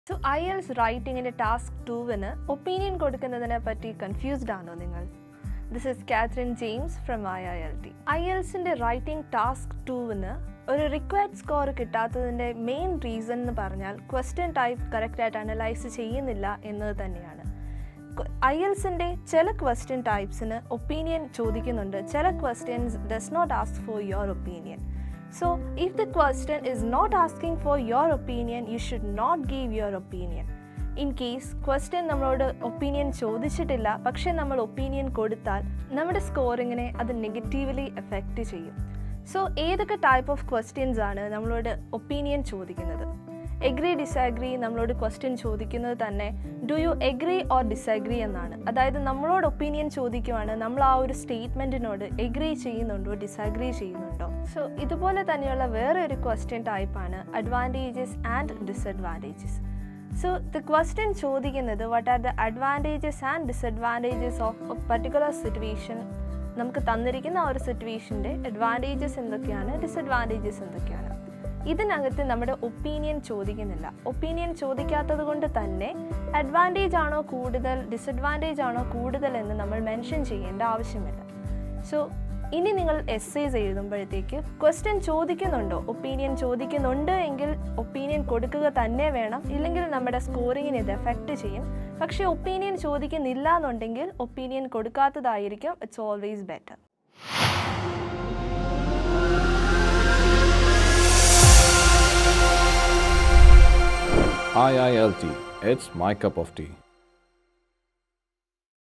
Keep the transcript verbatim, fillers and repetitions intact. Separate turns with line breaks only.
So I E L T S writing in a task two ന് opinion കൊടുക്കുന്നതിനെ പറ്റി confused ആണോ നിങ്ങൾ? This is Catherine James from I I L T. I E L T S ന്റെ writing task two ന് ഒരു required score കിട്ടാത്തതിന്റെ main reason എന്ന് പറഞ്ഞാൽ question type correct ആയിട്ട് analyze ചെയ്യുന്നില്ല എന്നത് തന്നെയാണ്. I E L T S ന്റെ ചില question typesന് opinion ചോദിക്കുന്നുണ്ട്, ചില questions does not ask for your opinion. So, if the question is not asking for your opinion, you should not give your opinion. In case question നമ്മളോട് opinion ചോദിച്ചിട്ടില്ല പക്ഷേ നമ്മൾ opinion കൊടുത്താൽ നമ്മുടെ സ്കോറിങ്ങിനെ അത് നെഗറ്റീവ്ലി എഫക്റ്റ് ചെയ്യും. സോ ഏതൊക്കെ ടൈപ്പ് ഓഫ് ക്വസ്റ്റ്യൻസ് ആണ് നമ്മളോട് ഒപ്പീനിയൻ ചോദിക്കുന്നത്? എഗ്രി ഡിസഗ്രി നമ്മളോട് ക്വസ്റ്റ്യൻ ചോദിക്കുന്നത് തന്നെ do you agree or disagree എന്നാണ്. അതായത് നമ്മളോട് ഒപ്പീനിയൻ ചോദിക്കുവാണ്, നമ്മൾ ആ ഒരു സ്റ്റേറ്റ്മെൻറ്റിനോട് എഗ്രി ചെയ്യുന്നുണ്ടോ ഡിസഗ്രി ചെയ്യുന്നുണ്ടോ. സോ ഇതുപോലെ തന്നെയുള്ള വേറെ ഒരു ക്വസ്റ്റ്യൻ ടൈപ്പാണ് advantages and disadvantages. So the question ചോദിക്കുന്നത് what are the advantages and disadvantages of a particular situation. നമുക്ക് തന്നിരിക്കുന്ന ആ ഒരു സിറ്റുവേഷൻ്റെ അഡ്വാൻറ്റേജസ് എന്തൊക്കെയാണ്, ഡിസഡ്വാൻറ്റേജസ് എന്തൊക്കെയാണ്. ഇതിനകത്ത് നമ്മുടെ ഒപ്പീനിയൻ ചോദിക്കുന്നില്ല. ഒപ്പീനിയൻ ചോദിക്കാത്തത് കൊണ്ട് തന്നെ അഡ്വാൻറ്റേജ് ആണോ കൂടുതൽ ഡിസഡ്വാൻറ്റേജ് ആണോ കൂടുതൽ എന്ന് നമ്മൾ മെൻഷൻ ചെയ്യേണ്ട ആവശ്യമില്ല. സോ ഇനി നിങ്ങൾ എസ്സേസ് എഴുതുമ്പോഴത്തേക്ക് ക്വസ്റ്റ്യൻ ചോദിക്കുന്നുണ്ടോ, ഒപ്പീനിയൻ ചോദിക്കുന്നുണ്ട് എങ്കിൽ ഒപ്പീനിയൻ കൊടുക്കുക തന്നെ വേണം, ഇല്ലെങ്കിൽ നമ്മുടെ സ്കോറിങ്ങിന് ഇത് എഫക്റ്റ് ചെയ്യും. പക്ഷേ ഒപ്പീനിയൻ ചോദിക്കുന്നില്ല എന്നുണ്ടെങ്കിൽ ഒപ്പീനിയൻ കൊടുക്കാത്തതായിരിക്കും it's always better.
I I L T, it's my cup of tea.